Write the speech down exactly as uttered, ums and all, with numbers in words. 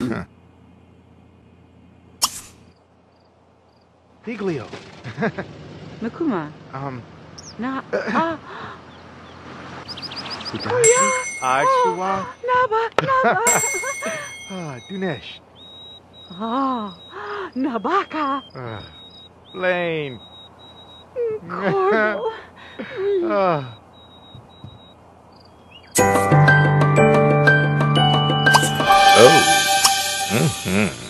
Diglio. Makuma. Um. Na. Ah. Sudashi. Ashua. Naba. Naba. Ah, Dunesh. Ah. Nabaka. Ah, Lane. Cordal. Ah. Oh. Mm-hmm.